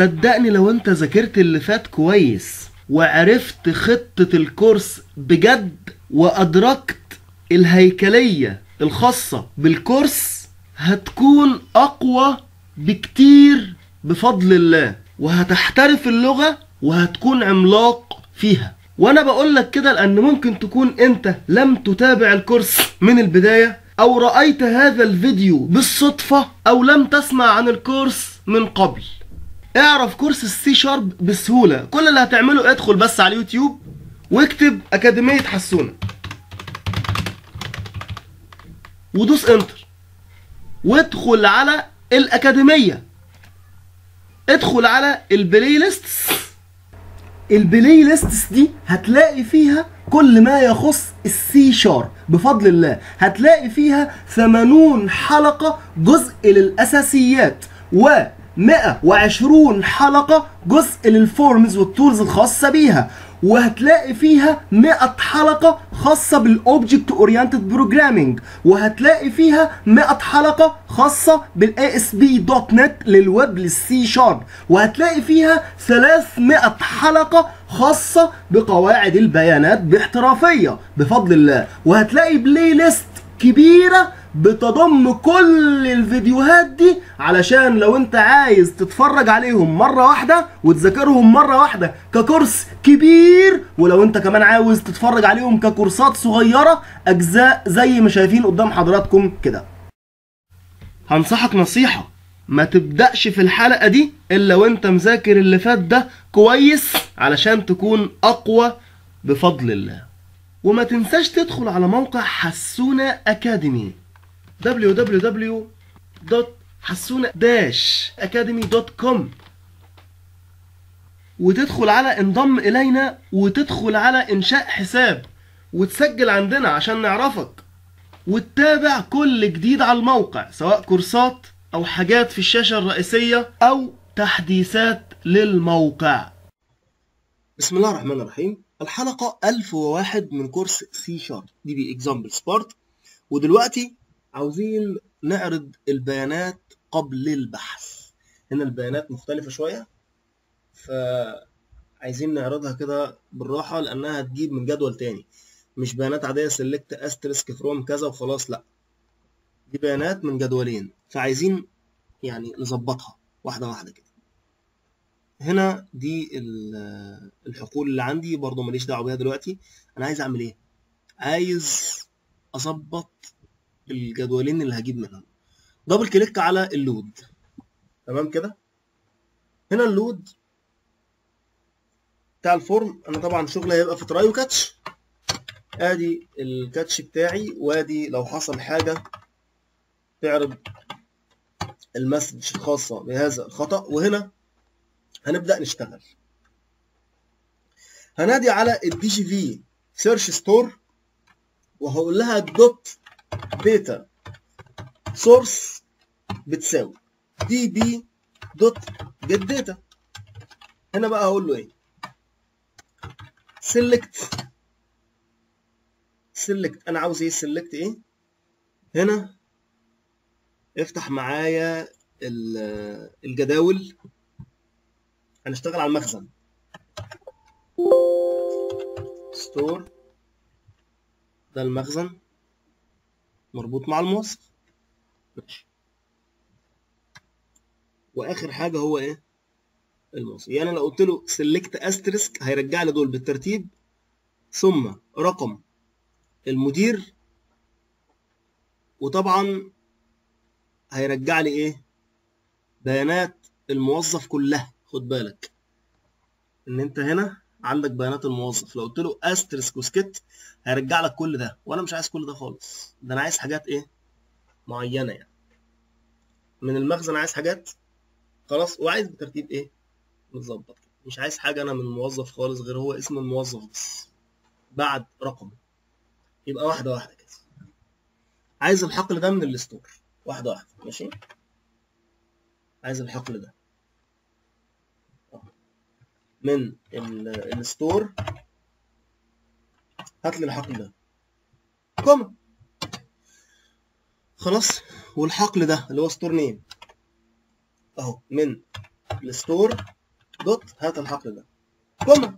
صدقني لو انت ذاكرت اللي فات كويس وعرفت خطة الكورس بجد وأدركت الهيكلية الخاصة بالكورس، هتكون أقوى بكتير بفضل الله، وهتحترف اللغة وهتكون عملاق فيها. وانا بقولك كده لأن ممكن تكون انت لم تتابع الكورس من البداية، او رأيت هذا الفيديو بالصدفة، او لم تسمع عن الكورس من قبل. اعرف كورس السي شارب بسهولة. كل اللي هتعمله ادخل بس على اليوتيوب واكتب أكاديمية حسونة ودوس انتر، وادخل على الأكاديمية، ادخل على البلاي ليستس. البلاي ليستس دي هتلاقي فيها كل ما يخص السي شارب بفضل الله. هتلاقي فيها 80 حلقة جزء للأساسيات، و 120 حلقة جزء للفورمز والتولز الخاصة بيها، وهتلاقي فيها 100 حلقة خاصة بالاوبجكت اورينتد بروجرامينج، وهتلاقي فيها 100 حلقة خاصة بالASP.NET للويب للسي شارب، وهتلاقي فيها 300 حلقة خاصة بقواعد البيانات باحترافية بفضل الله، وهتلاقي بلاي ليست كبيرة بتضم كل الفيديوهات دي علشان لو انت عايز تتفرج عليهم مرة واحدة وتذاكرهم مرة واحدة ككورس كبير، ولو انت كمان عاوز تتفرج عليهم ككورسات صغيرة اجزاء زي ما شايفين قدام حضراتكم كده. هنصحك نصيحة، ما تبدأش في الحلقة دي الا وانت مذاكر اللي فات ده كويس علشان تكون اقوى بفضل الله. وما تنساش تدخل على موقع حسونة أكاديمي www.hasuna-academy.com وتدخل على انضم إلينا، وتدخل على إنشاء حساب وتسجل عندنا عشان نعرفك، وتتابع كل جديد على الموقع سواء كورسات أو حاجات في الشاشة الرئيسية أو تحديثات للموقع. بسم الله الرحمن الرحيم. الحلقة 1001 من كورس سي شارب دي بي اكزامبل سبارت. ودلوقتي عاوزين نعرض البيانات قبل البحث. هنا البيانات مختلفة شوية، فعايزين نعرضها كده بالراحة لأنها هتجيب من جدول تاني، مش بيانات عادية سيلكت أسترسك فروم كذا وخلاص، لأ دي بيانات من جدولين، فعايزين يعني نظبطها واحدة واحدة كده. هنا دي الحقول اللي عندي، برضو ماليش دعوه بيها دلوقتي. انا عايز اعمل ايه؟ عايز اظبط الجدولين اللي هجيب منهم. دبل كليك على اللود، تمام كده. هنا اللود بتاع الفورم، انا طبعا شغلي هيبقى في تراي وكاتش. ادي الكاتش بتاعي، وادي لو حصل حاجه تعرض المسج الخاصه بهذا الخطا. وهنا هنبدا نشتغل. هنادي على الدي جي في سيرش ستور، وهقول لها دوت داتا سورس بتساوي دي بي دوت جيت داتا. هنا بقى هقول له ايه؟ سيلكت. انا عاوز ايه؟ سيلكت ايه؟ هنا افتح معايا الجداول. هنشتغل على المخزن ستور، ده المخزن مربوط مع الموظف، ماشي. واخر حاجه هو ايه؟ الموظف. يعني انا لو قلت له سيلكت استرسك هيرجع لي دول بالترتيب، ثم رقم المدير، وطبعا هيرجع لي ايه؟ بيانات الموظف كلها. خد بالك ان انت هنا عندك بيانات الموظف. لو قلت له استرسك وسكت هيرجع لك كل ده، وانا مش عايز كل ده خالص. ده انا عايز حاجات ايه؟ معينه يعني. من المخزن عايز حاجات خلاص، وعايز بترتيب ايه؟ متظبط. مش عايز حاجه انا من الموظف خالص غير هو اسم الموظف بس بعد رقمه. يبقى واحده واحده كده. عايز الحقل ده من الستور، واحده واحده، ماشي. عايز الحقل ده من الستور، هات لي الحقل ده كوما، خلاص. والحقل ده اللي هو ستور نيم اهو من الستور دوت هات الحقل ده كوما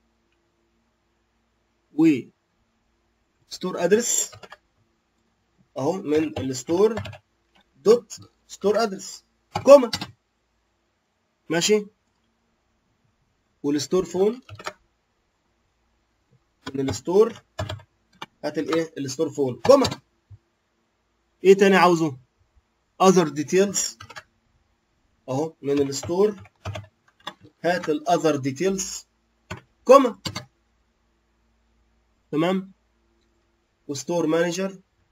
و ستور ادرس اهو من الستور دوت ستور ادرس كوما ماشي، والستور فون من الستور هات الايه الستور فون كوما. ايه تاني عاوزه؟ other details اهو من الستور هات الاذر ديتيلز كوما تمام، وستور مانجر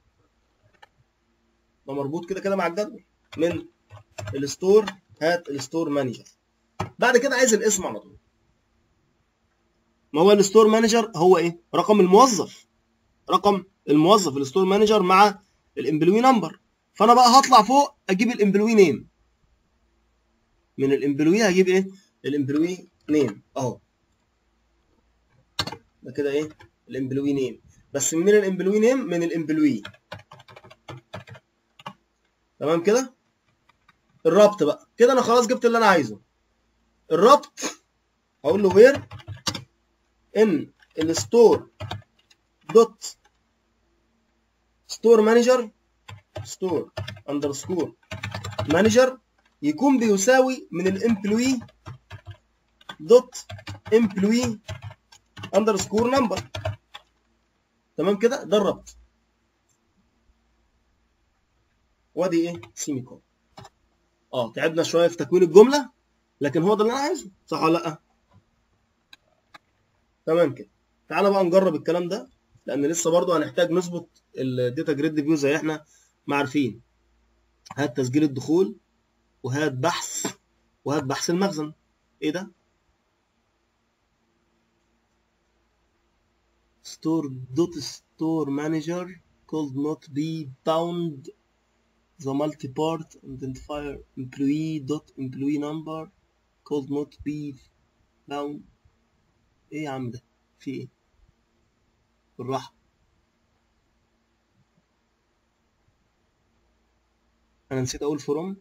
ده مربوط كده كده مع الجدول من الستور هات الستور مانجر. بعد كده عايز الاسم على طول. ما هو الستور مانجر هو ايه؟ رقم الموظف، رقم الموظف الستور مانجر مع الامبلوي نمبر. فانا بقى هطلع فوق اجيب الامبلوي نيم، من الامبلوي هجيب ايه؟ الامبلوي نيم اهو ده كده ايه؟ الامبلوي نيم، بس من الامبلوي نيم من الامبلوي تمام كده. الربط بقى كده انا خلاص جبت اللي انا عايزه. الربط هقول له وير ان الستور دوت ستور مانجر ستور اندرسكور مانجر يكون بيساوي من الامبلوي دوت امبلوي اندرسكور نمبر تمام كده. ده الربط وادي ايه؟ سيمي كون. تعبنا شويه في تكوين الجمله لكن هو ده اللي انا عايزه، صح ولا لا؟ تمام كده. تعالى بقى نجرب الكلام ده لان لسه برضه هنحتاج نظبط الداتا جريد فيو زي احنا ما عارفين. هات تسجيل الدخول وهات بحث وهات بحث المخزن. ايه ده؟ store manager could not be bound the multi-part identifier employee number could not be bound. ايه يا عم ده؟ في ايه؟ بالراحة. انا نسيت اقول فروم.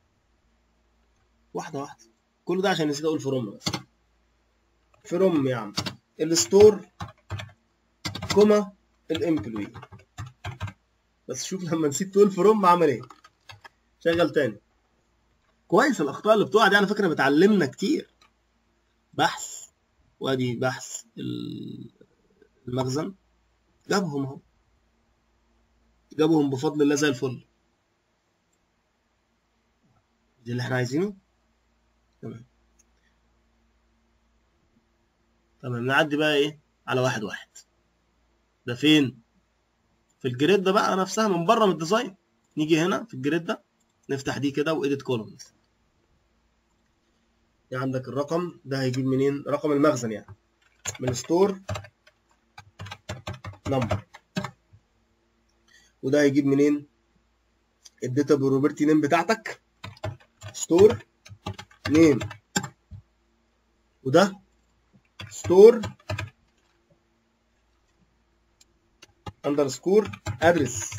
واحدة واحدة، كل ده عشان نسيت اقول فروم بس. فروم يا عم الستور كوما الامبلوي. بس شوف لما نسيت تقول فروم عمل ايه. شغل تاني. كويس الاخطاء اللي بتقع دي على فكرة بتعلمنا كتير. بحث وادي بحث المخزن جابهم اهو، جابهم بفضل الله زي الفل. دي اللي احنا عايزينه. تمام نعدي بقى ايه على واحد واحد. ده فين؟ في الجريد ده بقى نفسها من بره من الديزاين. نيجي هنا في الجريد ده نفتح دي كده وإيديت كولومز. يعني عندك الرقم ده هيجيب منين؟ رقم المخزن يعني من ستور نمبر، وده هيجيب منين؟ الداتا بروبرتي نيم بتاعتك ستور نيم، وده ستور اندرسكور ادرس،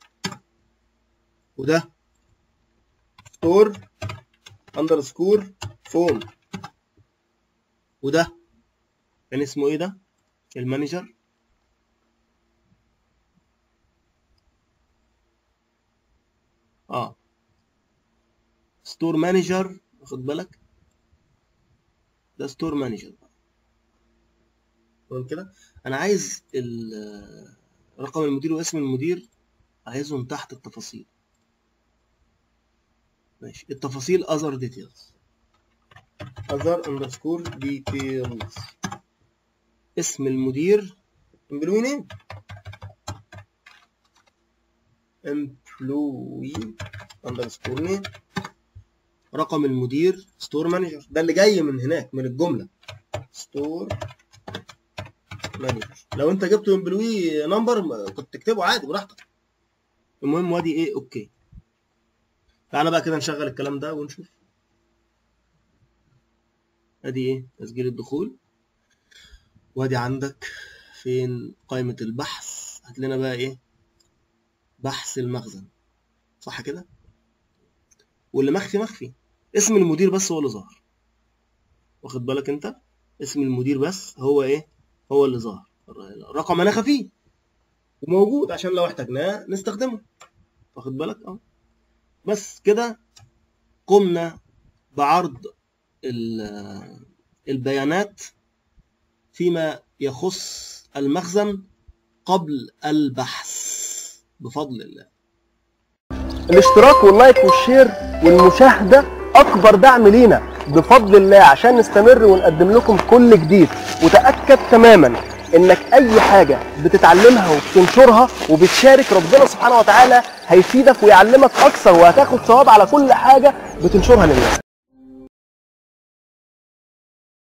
وده ستور اندرسكور فون، وده كان اسمه ايه ده؟ المانجر. ستور مانجر، واخد بالك؟ ده ستور مانجر. تمام كده. انا عايز رقم المدير واسم المدير عايزهم تحت التفاصيل. ماشي، التفاصيل other details other underscore details. اسم المدير employee name employee underscore name. رقم المدير ستور مانجر، ده اللي جاي من هناك من الجملة ستور مانجر. لو انت جبت employee نمبر كنت تكتبه عادي براحتك. المهم وادي ايه؟ اوكي. تعالى بقى كده نشغل الكلام ده ونشوف. ادي ايه؟ تسجيل الدخول. وادي عندك فين قائمة البحث؟ هات لنا بقى ايه؟ بحث المخزن، صح كده؟ واللي مخفي اسم المدير بس هو اللي ظهر. واخد بالك انت؟ اسم المدير بس هو ايه؟ هو اللي ظهر. الرقم انا خفيه وموجود عشان لو احتاجناه نستخدمه، واخد بالك؟ بس كده قمنا بعرض البيانات فيما يخص المخزن قبل البحث بفضل الله. الاشتراك واللايك والشير والمشاهدة أكبر دعم لينا بفضل الله عشان نستمر ونقدم لكم كل جديد. وتأكد تماما إنك أي حاجة بتتعلمها وبتنشرها وبتشارك، ربنا سبحانه وتعالى هيفيدك ويعلمك أكثر، وهتاخد ثواب على كل حاجة بتنشرها للناس.